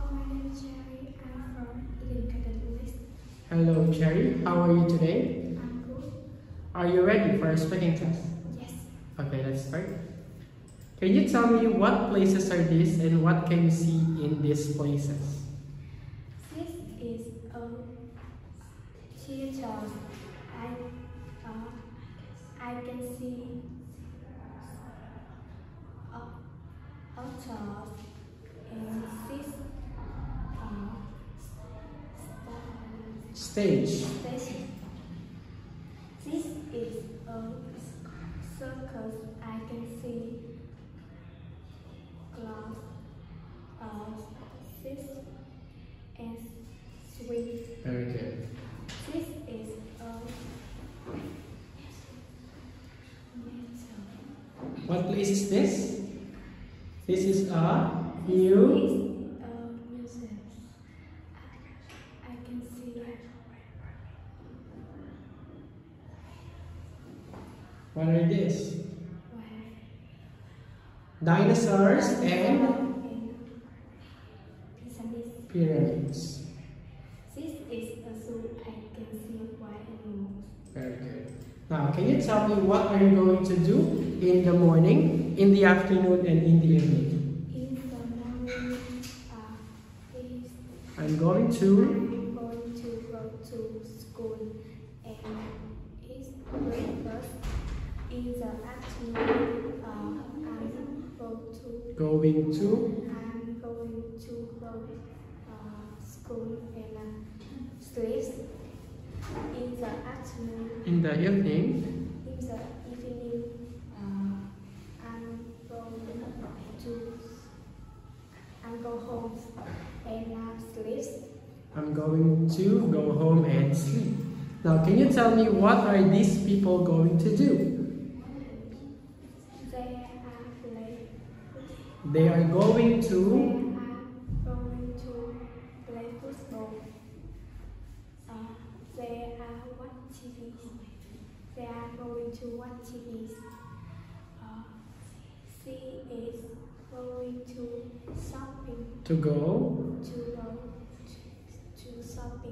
my name is Cherry. I'm from Eden Catholic. Hello, Cherry. How are you today? I'm good. Are you ready for our speaking test? Yes. Okay, let's start. Can you tell me what places are these and what can you see in these places? This is a theater. I can see authors and this Stage. station. This is a circus. I can see glass, this and sweet. Very good. This is a What place is this? This is a This new. is a museum. I can see What are these? where Dinosaurs and pyramids. pyramids. This is a zoo. I can see wild animals. Very good. Now, can you tell me what are you going to do in the morning, in the afternoon, and in the evening? In the morning, I'm going to. I'm going to go to school and eat breakfast. In the afternoon, I'm going to Going to. school and sleep. In the afternoon, In the evening. in the evening, I'm go home and sleep. I'm going to go home and sleep. Now, can you tell me what are these people going to do? They are They are going to. going to play football. They are watch TV. They are going to watch TV. She is going to shopping. To go. To go to shopping.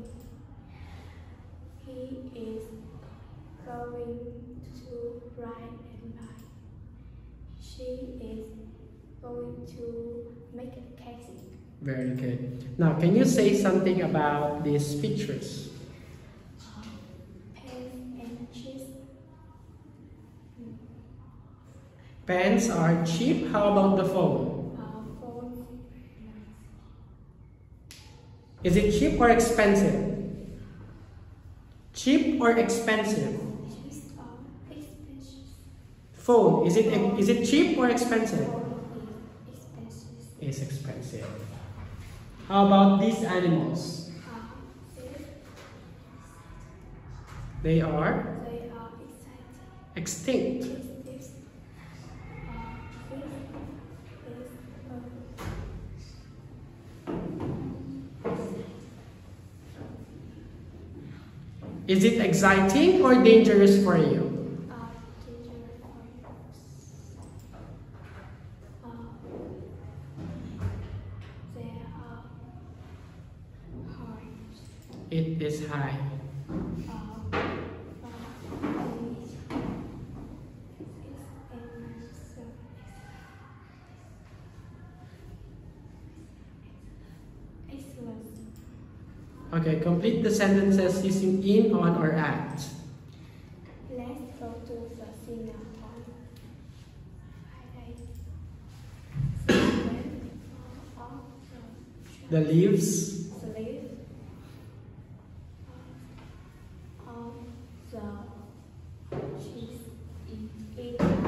He is going to ride and bike. She is going to make a cake. Very good. Now, can you say something about these pictures? Pen and cheese. Pens are cheap. How about the phone? Phone. Is it cheap or expensive? Cheap or expensive? Cheese are expensive. Phone, is it cheap or expensive? Phone is expensive. It's expensive. How about these animals? They are They are extinct. excited. Is it exciting or dangerous for you? It is high. Okay, complete the sentences using in, on, or at. Let's go to the cinema on Friday. The leaves. Sleep on the cheese in it. Then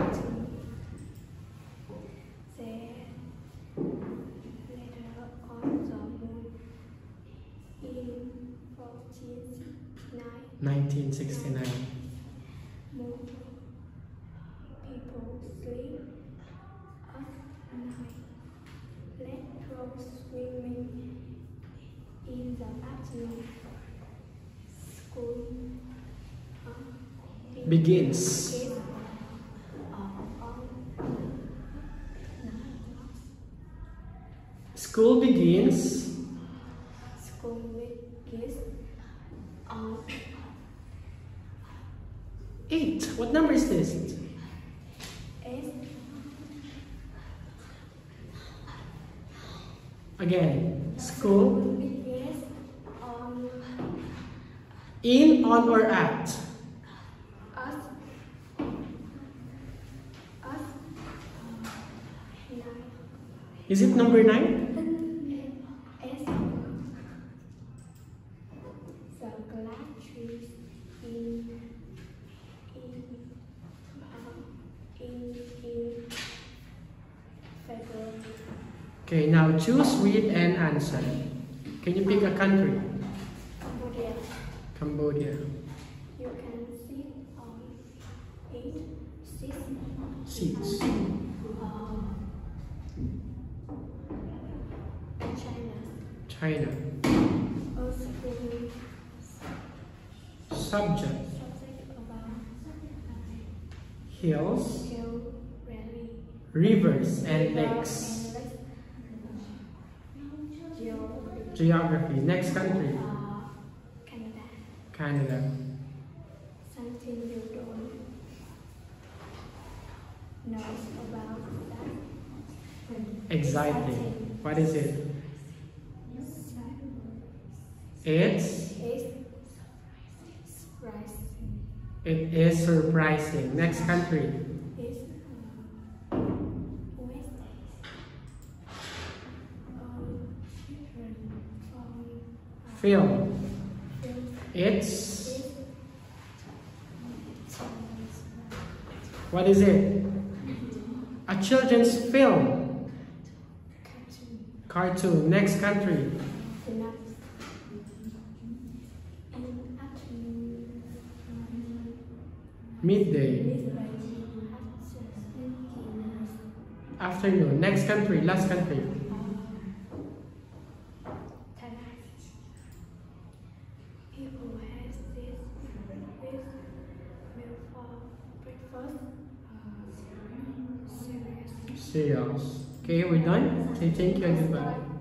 later on the moon in 1969. More people sleep at night. Let's go swimming in the afternoon. School Begins. School begins pharmacist. S. Again, school. Yes. On. In, on, or at. Us. Us. 9. Is it number 9? S. The glass trees in February. Okay, now choose, read, and answer. Can you pick a country? Cambodia. Cambodia. You can sit on it. Seats. China. China. Australia. Subject. Subject about Hills, hill rally. rivers, and lakes. Geography. Next country. Canada. Canada. Something you don't know about that. Exciting. What is it? It's. Rising. It is surprising. Next country. Is West. Film. Film. It's. What is it? A children's film. Cartoon. Next country. Midday. Afternoon. Next country. Last country. People has this meal for breakfast. Cereals. Cereals. Okay, we're done. Say thank you and goodbye.